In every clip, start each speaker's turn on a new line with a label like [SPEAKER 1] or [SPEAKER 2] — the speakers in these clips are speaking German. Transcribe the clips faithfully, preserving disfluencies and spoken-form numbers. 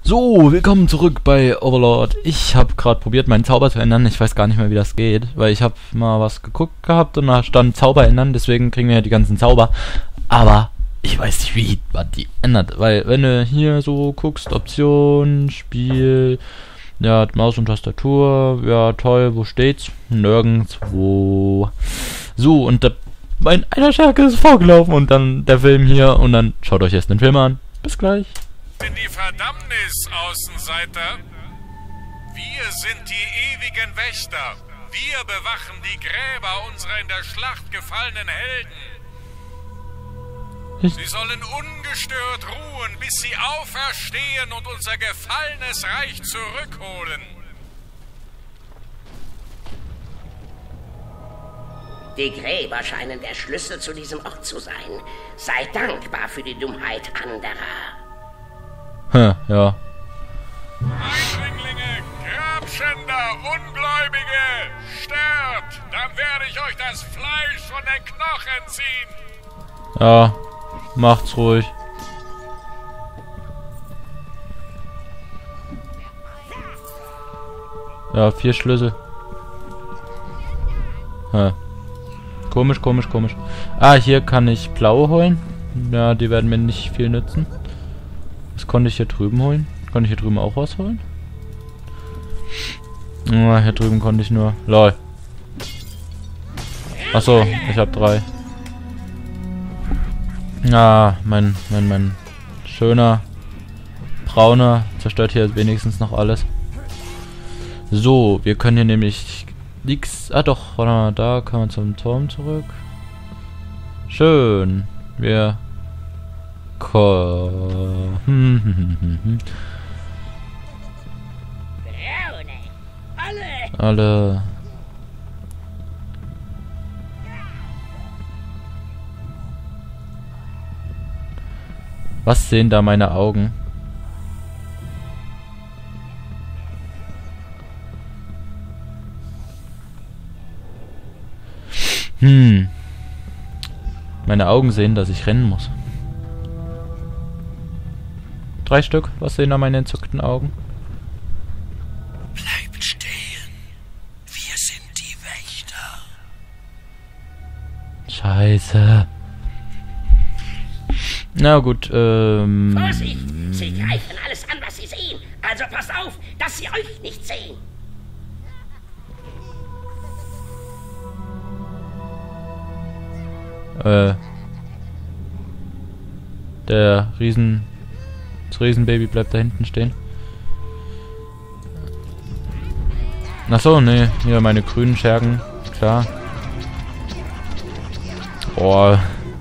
[SPEAKER 1] So, willkommen zurück bei Overlord. Ich habe gerade probiert, meinen Zauber zu ändern. Ich weiß gar nicht mehr, wie das geht, weil ich habe mal was geguckt gehabt und da stand Zauber ändern, deswegen kriegen wir ja die ganzen Zauber. Aber ich weiß nicht, wie man die ändert, weil wenn du hier so guckst, Option, Spiel, ja, Maus und Tastatur, ja toll, wo steht's? Nirgendwo. So, und da, mein einer Stärke ist vorgelaufen und dann der Film hier und dann schaut euch erst den Film an. Bis gleich.
[SPEAKER 2] In die Verdammnis, Außenseiter. Wir sind die ewigen Wächter. Wir bewachen die Gräber unserer in der Schlacht gefallenen Helden.
[SPEAKER 1] Ich
[SPEAKER 2] Sie sollen ungestört ruhen, bis sie auferstehen und unser gefallenes Reich zurückholen.
[SPEAKER 3] Die Gräber scheinen der Schlüssel zu diesem Ort zu sein. Sei dankbar für die Dummheit anderer.
[SPEAKER 1] Hm, ja.
[SPEAKER 2] Eindringlinge, Grabschänder, Ungläubige, sterbt! Dann werde ich euch das Fleisch von den Knochen ziehen.
[SPEAKER 1] Ja, macht's ruhig. Ja, vier Schlüssel. Hm. Komisch, komisch, komisch. Ah, hier kann ich blaue holen. Ja, die werden mir nicht viel nützen. Was konnte ich hier drüben holen? Konnte ich hier drüben auch was holen? Ah, hier drüben konnte ich nur... Lol. Achso, ich habe drei. Ah, mein, mein, mein schöner brauner zerstört hier wenigstens noch alles. So, wir können hier nämlich nichts... Ah doch, warte mal, da kann man zum Turm zurück. Schön. Wir... Ko hm, hm, hm, hm. Alle. Alle. Was sehen da meine Augen? Hm. Meine Augen sehen, dass ich rennen muss. Drei Stück. Was sehen da meine entzückten Augen?
[SPEAKER 4] Bleibt stehen. Wir sind die Wächter.
[SPEAKER 1] Scheiße. Na gut, ähm...
[SPEAKER 3] Vorsicht! Sie greifen alles an, was sie sehen. Also passt auf, dass sie euch nicht sehen.
[SPEAKER 1] Äh... Der Riesen... Das Riesenbaby bleibt da hinten stehen. Achso, ne, hier meine grünen Schergen, klar. Boah.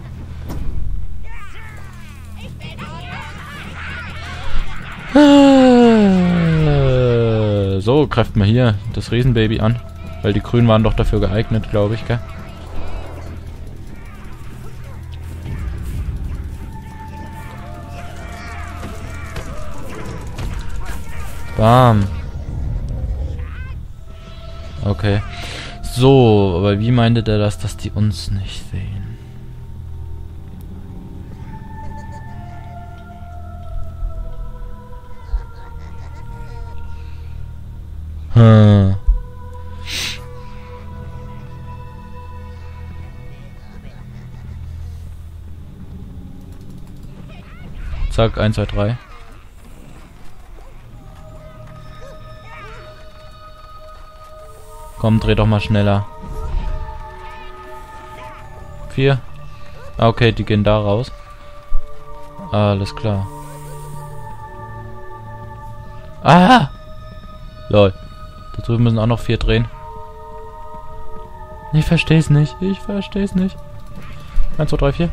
[SPEAKER 1] So, greift mal hier das Riesenbaby an. Weil die Grünen waren doch dafür geeignet, glaube ich, gell? Bam. Okay. So, aber wie meinte der das, dass die uns nicht sehen? Hm. Zack, eins, zwei, drei. Komm, dreh doch mal schneller. Vier. Ah, okay, die gehen da raus. Alles klar. Ah! Lol. Da drüben müssen auch noch vier drehen. Ich versteh's nicht. Ich versteh's nicht. eins, zwei, drei, vier.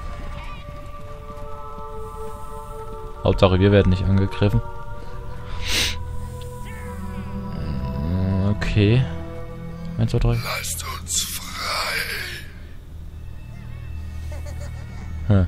[SPEAKER 1] Hauptsache, wir werden nicht angegriffen. Okay. eins, zwei, drei.
[SPEAKER 4] Lasst uns frei.
[SPEAKER 1] Hm.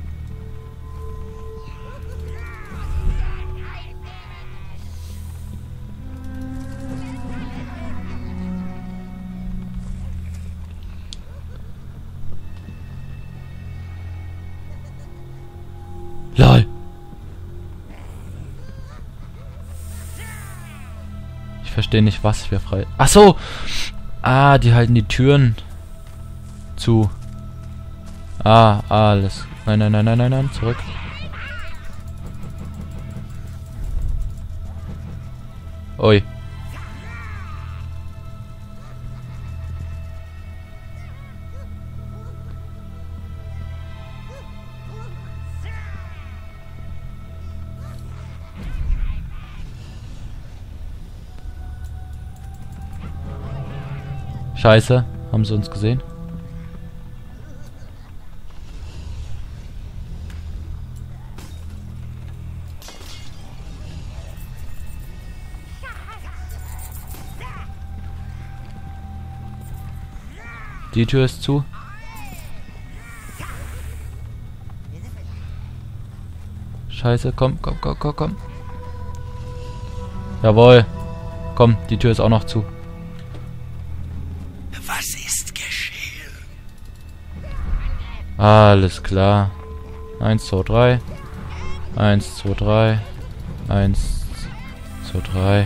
[SPEAKER 1] Lol. verstehe nicht, was wir frei... Ach so! Ah, die halten die Türen zu. Ah, alles. Nein, nein, nein, nein, nein, nein, zurück. Ui. Scheiße, haben sie uns gesehen? Die Tür ist zu. Scheiße, komm, komm, komm, komm, komm. Jawohl. Komm, die Tür ist auch noch zu.
[SPEAKER 4] Was ist geschehen?
[SPEAKER 1] Alles klar. Eins, zwei, drei. Eins, zwei, drei. Eins, zwei, drei.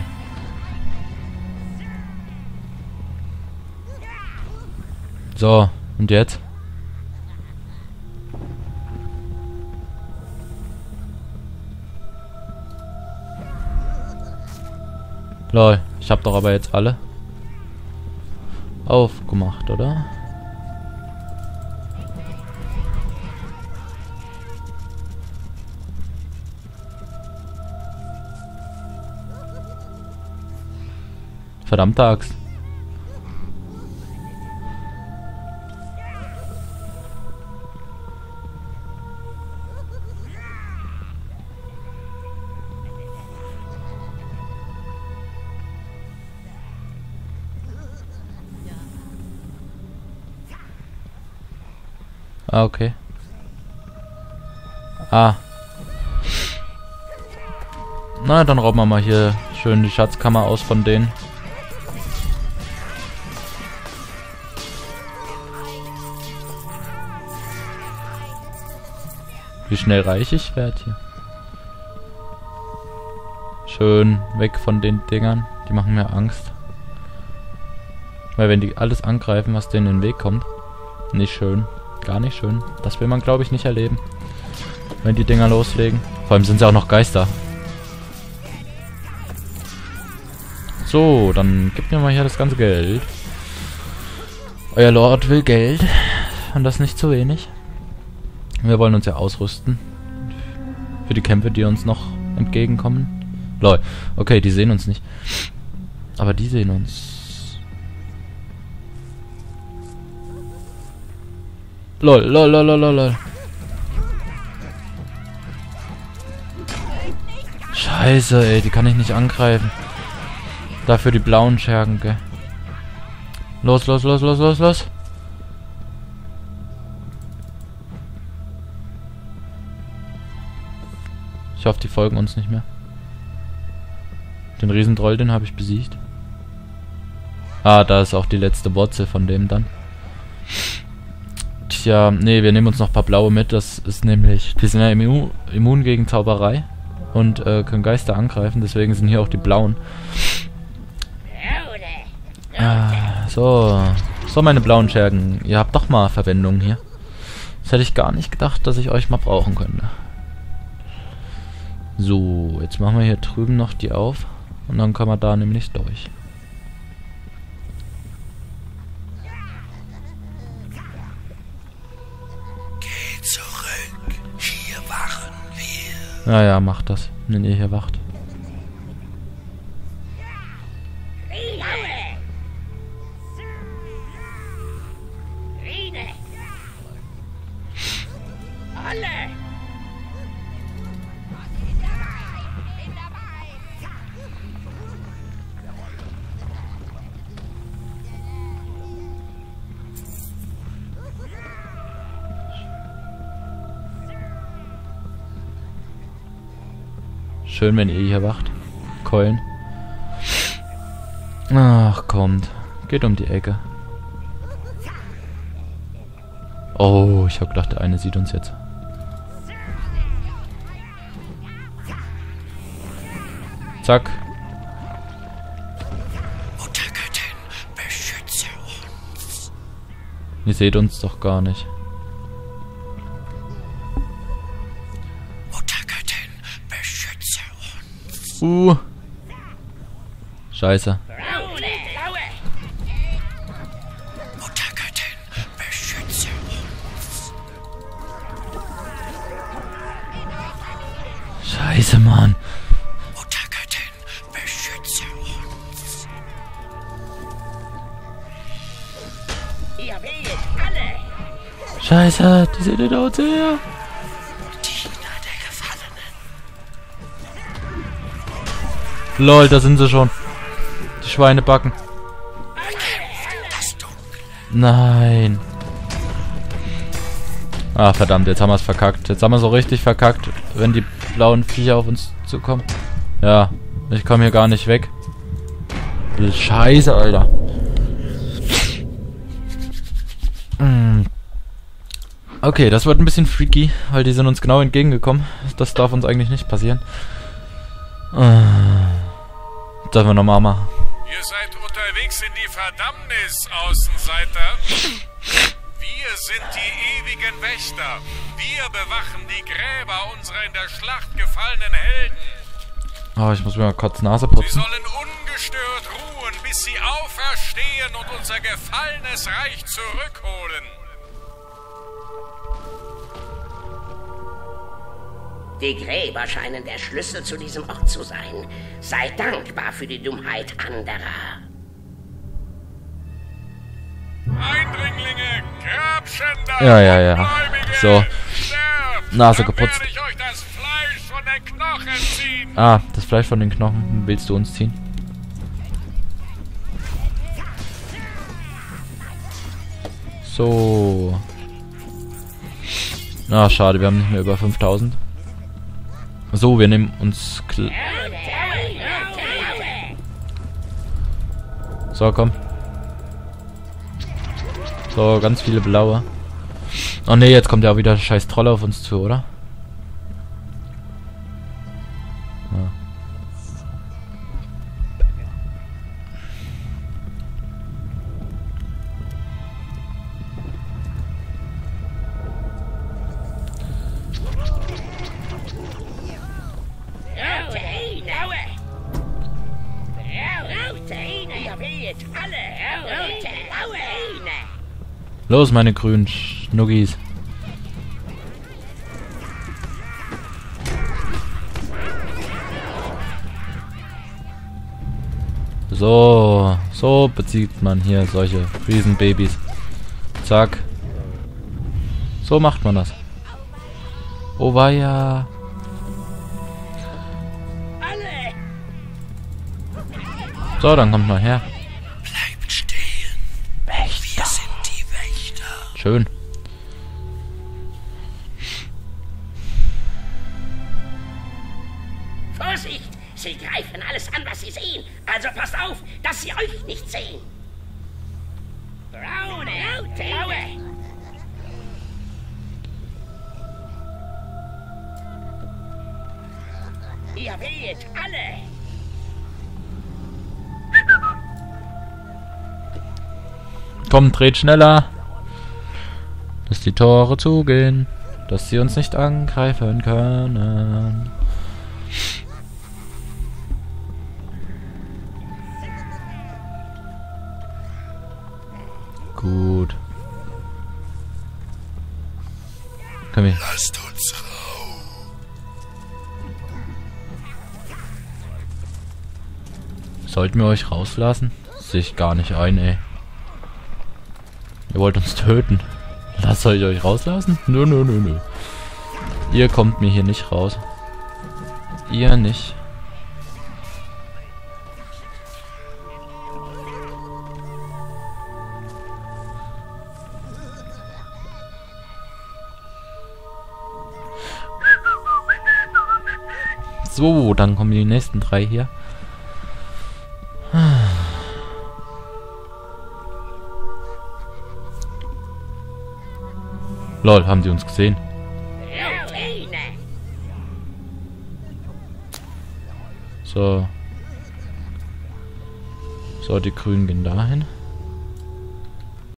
[SPEAKER 1] So, und jetzt? Lol, ich hab doch aber jetzt alle aufgemacht, oder? Verdammte Axt. Ah, okay. Ah. Na, dann rauben wir mal hier schön die Schatzkammer aus von denen. Wie schnell reich ich werde hier. Schön weg von den Dingern. Die machen mir Angst. Weil wenn die alles angreifen, was denen in den Weg kommt. Nicht schön. Gar nicht schön. Das will man, glaube ich, nicht erleben. Wenn die Dinger loslegen. Vor allem sind sie auch noch Geister. So, dann gibt mir mal hier das ganze Geld. Euer Lord will Geld. Und das nicht zu wenig. Wir wollen uns ja ausrüsten. Für die Kämpfe, die uns noch entgegenkommen. Lol. Okay, die sehen uns nicht. Aber die sehen uns. Lol, lol, lol, lol, lol. Scheiße, ey, die kann ich nicht angreifen. Dafür die blauen Schergen, gell. Los, los, los, los, los, los. Ich hoffe, die folgen uns nicht mehr. Den Riesentroll, den habe ich besiegt. Ah, da ist auch die letzte Wurzel von dem dann. Tja, nee, wir nehmen uns noch ein paar blaue mit. Das ist nämlich... Die sind ja immu immun gegen Zauberei. Und äh, können Geister angreifen. Deswegen sind hier auch die blauen. Ah, so. So, meine blauen Schergen. Ihr habt doch mal Verwendung hier. Das hätte ich gar nicht gedacht, dass ich euch mal brauchen könnte. So, jetzt machen wir hier drüben noch die auf. Und dann können wir da nämlich durch.
[SPEAKER 4] Geh zurück. Hier wachen wir.
[SPEAKER 1] Ja, ja, macht das, wenn ihr hier wacht. Schön, wenn ihr hier wacht. Keulen. Ach, kommt. Geht um die Ecke. Oh, ich hab gedacht, der eine sieht uns jetzt. Zack. Ihr seht uns doch gar nicht.
[SPEAKER 4] Muttergöttin, beschütze uns.
[SPEAKER 1] Uh. Scheiße.
[SPEAKER 4] Muttergöttin, beschütze uns.
[SPEAKER 1] Scheiße, Mann.
[SPEAKER 4] Muttergöttin, beschütze uns.
[SPEAKER 3] Ihr weht alle!
[SPEAKER 1] Scheiße, die sind hinter uns her.
[SPEAKER 4] Diener der Gefallenen.
[SPEAKER 1] Lol, da sind sie schon. Die Schweinebacken.
[SPEAKER 4] Das Dunkel.
[SPEAKER 1] Nein. Ah, verdammt, jetzt haben wir es verkackt. Jetzt haben wir so richtig verkackt, wenn die blauen Viecher auf uns zukommen. Ja, ich komme hier gar nicht weg. Scheiße, Alter. Hm. Okay, das wird ein bisschen freaky, weil die sind uns genau entgegengekommen. Das darf uns eigentlich nicht passieren. Ah. Das wir nochmal machen.
[SPEAKER 2] Ihr seid unterwegs in die Verdammnis, Außenseiter. Wir sind die ewigen Wächter. Wir bewachen die Gräber unserer in der Schlacht gefallenen Helden.
[SPEAKER 1] Oh, ich muss mir mal kurz Nase
[SPEAKER 2] Sie
[SPEAKER 1] putzen.
[SPEAKER 2] sollen ungestört ruhen, bis sie auferstehen und unser gefallenes Reich zurückholen.
[SPEAKER 3] Die Gräber scheinen der Schlüssel zu diesem Ort zu sein. Sei dankbar für die Dummheit anderer.
[SPEAKER 2] Eindringlinge, Grabschänder,
[SPEAKER 1] Ja, ja, ja.
[SPEAKER 2] Ungläubige,
[SPEAKER 1] So.
[SPEAKER 2] sterbt,
[SPEAKER 1] Nase
[SPEAKER 2] dann
[SPEAKER 1] geputzt.
[SPEAKER 2] werde ich euch das Fleisch von den Knochen ziehen.
[SPEAKER 1] Ah, das Fleisch von den Knochen willst du uns ziehen? So. Ah, schade, wir haben nicht mehr über fünftausend. So, wir nehmen uns... Kl so, komm. So, ganz viele blaue. Oh ne, jetzt kommt ja auch wieder scheiß Trolle auf uns zu, oder? Ja. Los, meine grünen Schnuggis. So, so bezieht man hier solche Riesenbabys. Zack. So macht man das. Oh weia. So, dann kommt mal her.
[SPEAKER 4] Bleibt stehen. Wir sind die Wächter.
[SPEAKER 1] Schön.
[SPEAKER 3] Vorsicht! Sie greifen alles an, was sie sehen. Also passt auf, dass sie euch nicht sehen. Braune, blaue. Ihr weht alle.
[SPEAKER 1] Komm, dreht schneller. Dass die Tore zugehen. Dass sie uns nicht angreifen können. Gut. Komm her.
[SPEAKER 4] Lasst uns raus.
[SPEAKER 1] Sollten wir euch rauslassen? Sehe ich gar nicht ein, ey. Ihr wollt uns töten. Lasst euch euch rauslassen? Nö, nö, nö, nö. Ihr kommt mir hier nicht raus. Ihr nicht. So, dann kommen die nächsten drei hier. Lol, haben die uns gesehen? So. So, die Grünen gehen dahin.